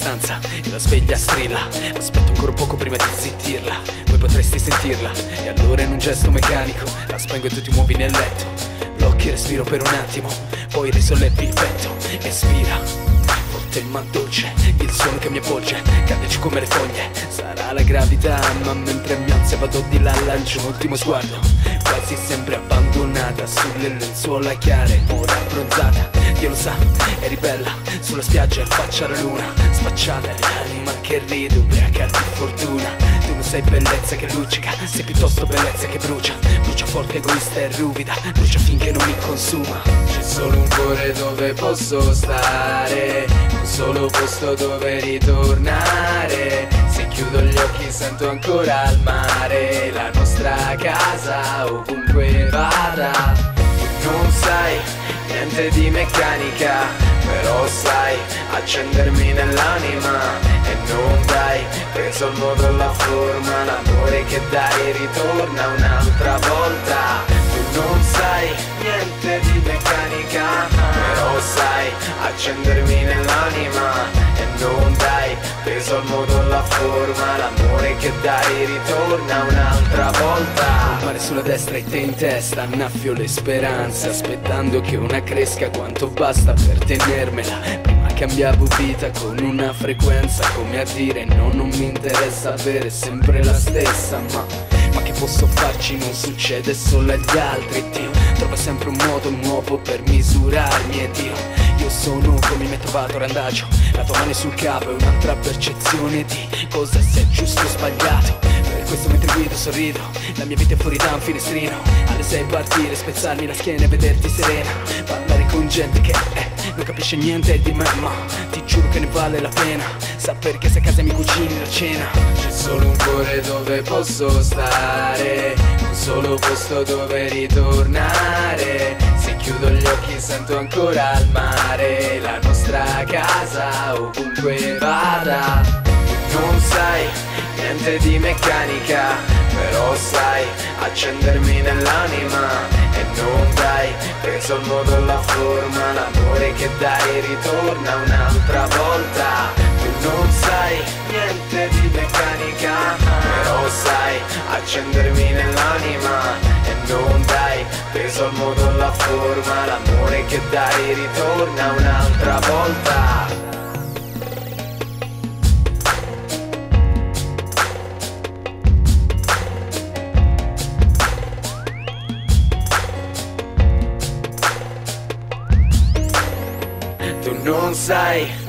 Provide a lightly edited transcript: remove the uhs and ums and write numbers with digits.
stanza e la sveglia strilla. Aspetto ancora un poco prima di zittirla, poi potresti sentirla. E allora in un gesto meccanico la spengo e tu ti muovi nel letto. Blocchi e respiro per un attimo, poi risollevi il petto. Espira, forte ma dolce, il suono che mi avvolge, cade giù come le foglie. Sarà la gravità, ma mentre mi alzo e vado di là lancio un ultimo sguardo, quasi sempre abbandonata sulle lenzuola chiare, ora abbronzata. Dio lo sa, eri bella, sulla spiaggia in faccia alla luna, spacciata l'anima che ride, ubriaca di fortuna. Tu non sei bellezza che luccica, sei piuttosto bellezza che brucia. Brucia forte, egoista e ruvida, brucia finché non mi consuma. C'è solo un cuore dove posso stare, un solo posto dove ritornare. Se chiudo gli occhi sento ancora il mare, la nostra casa ovunque vada. Tu non sai niente di meccanica, però sai accendermi nell'anima. E non dai preso il modo e la forma, l'amore che dai ritorna un'altra volta. Tu non sai niente di meccanica, però sai accendermi nell'anima. E non dai peso al modo e la forma, l'amore che dai ritorna un'altra volta. Il mare sulla destra e te in testa, annaffio le speranze, aspettando che una cresca quanto basta per tenermela. Prima cambiavo vita con una frequenza, come a dire no, non mi interessa avere sempre la stessa. Ma che posso farci, non succede solo agli altri. Dio trova sempre un modo nuovo per misurarmi. E Dio, io sono come mi hai trovato randagio, la tua mano è sul capo e un'altra percezione di cosa sia giusto o sbagliato. Per questo mentre guido sorrido, la mia vita è fuori da un finestrino. Alle 6 partire, spezzarmi la schiena e vederti serena, parlare con gente che non capisce niente di me, ma ti giuro che ne vale la pena saper che se a casa mi cucini la cena. C'è solo un cuore dove posso stare, un solo posto dove ritornare. Se chiudo gli occhi sento ancora il mare, la nostra casa ovunque vada. Tu non sai niente di meccanica, però sai accendermi nell'anima. E non dai preso il modo e la forma, l'amore che dai ritorna un'altra volta. Tu non sai niente di meccanica, però sai accendermi nell'anima. E non dai peso al modo e la forma, l'amore che dai ritorna un'altra volta. Tu non sai